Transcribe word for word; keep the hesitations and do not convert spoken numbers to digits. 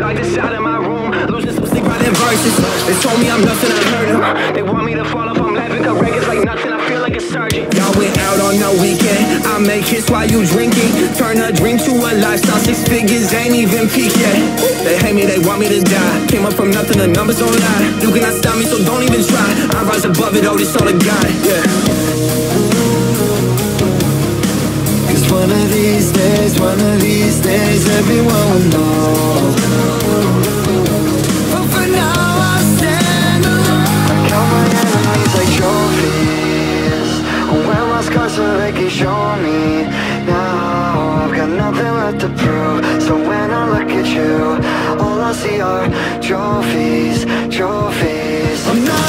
dark side of my room, losing some sleep writing verses. They told me I'm nothing, I heard them. They want me to fall off, I'm laughing, cause records like nothing, I feel like a surgeon. Y'all went out on the weekend, I make hits while you drinking. Turn a dream to a lifestyle, six figures ain't even peak yet. They hate me, they want me to die. Came up from nothing, the numbers don't lie. You cannot stop me, so don't even try. I rise above it, oh, this all a God, yeah. One of these days, one of these days, everyone will know. But for now I stand alone. I count my enemies like trophies. Wear my scars so they can show me. Now I've got nothing left to prove. So when I look at you, all I see are trophies, trophies. I'm not